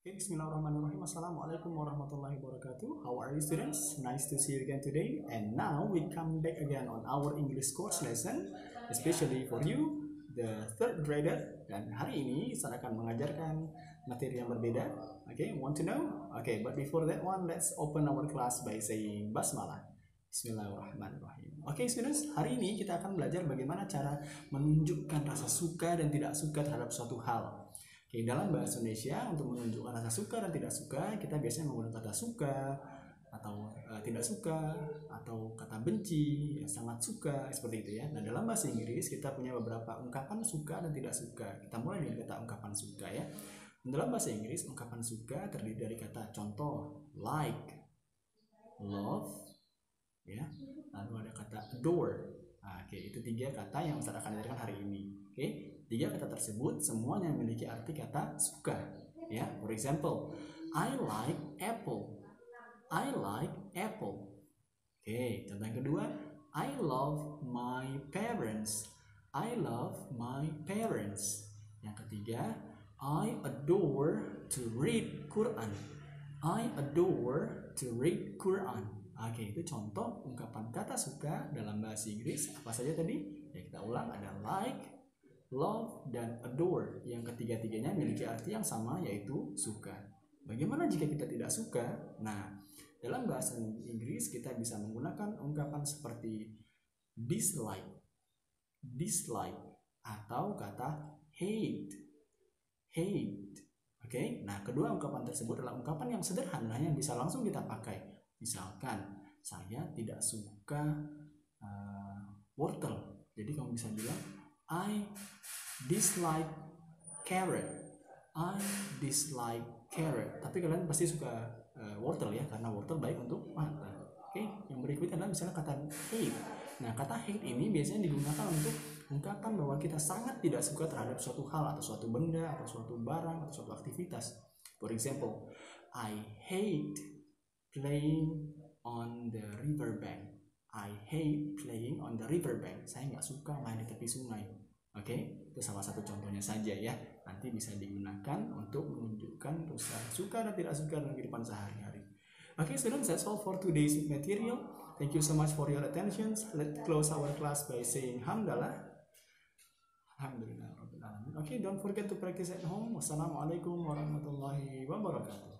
Bismillahirrahmanirrahim. Assalamualaikum warahmatullahi wabarakatuh. How are you students? Nice to see you again today. And now we come back again on our English course lesson, especially for you, the third grader. Dan hari ini saya akan mengajarkan materi yang berbeda. Okay, want to know? Okay, but before that one, let's open our class by saying basmalah. Bismillahirrahmanirrahim. Okay students, hari ini kita akan belajar bagaimana cara menunjukkan rasa suka dan tidak suka terhadap suatu hal. Oke, dalam bahasa Indonesia untuk menunjukkan rasa suka dan tidak suka, kita biasanya menggunakan kata suka atau tidak suka atau kata benci, ya, sangat suka, seperti itu ya. Nah, dalam bahasa Inggris kita punya beberapa ungkapan suka dan tidak suka. Kita mulai dengan kata ungkapan suka ya. Dalam bahasa Inggris ungkapan suka terdiri dari kata contoh like, love, ya. Lalu ada kata adore. Nah, oke, itu tiga kata yang saya akan ajarkan hari ini. Oke, tiga kata tersebut semuanya memiliki arti kata suka. Ya, for example, I like apple. I like apple. Oke, contoh yang kedua, I love my parents. I love my parents. Yang ketiga, I adore to read Quran. I adore to read Quran. Oke, itu contoh ungkapan kata suka dalam bahasa Inggris. Apa saja tadi? Ya, kita ulang, ada like, love, dan adore. Yang ketiga-tiganya memiliki arti yang sama, yaitu suka. Bagaimana jika kita tidak suka? Nah, dalam bahasa Inggris kita bisa menggunakan ungkapan seperti dislike, dislike, atau kata hate, hate. Oke, nah kedua ungkapan tersebut adalah ungkapan yang sederhana yang bisa langsung kita pakai. Misalkan, saya tidak suka wortel. Jadi kamu bisa bilang, I dislike carrot. I dislike carrot. Tapi kalian pasti suka wortel ya, karena wortel baik untuk mata. Oke, yang berikutnya adalah misalnya kata hate. Nah, kata hate ini biasanya digunakan untuk ungkapan bahwa kita sangat tidak suka terhadap suatu hal atau suatu benda atau suatu barang atau suatu aktivitas. For example, I hate playing on the riverbank. I hate playing on the riverbank. Saya nggak suka main di tepi sungai. Oke, itu salah satu contohnya saja ya. Nanti bisa digunakan untuk menunjukkan rasa suka dan tidak suka dalam kehidupan sehari-hari. Oke, students, that's all for today's material. Thank you so much for your attention. Let's close our class by saying hamdalah. Alhamdulillah. Okay, don't forget to practice at home. Wassalamualaikum warahmatullahi wabarakatuh.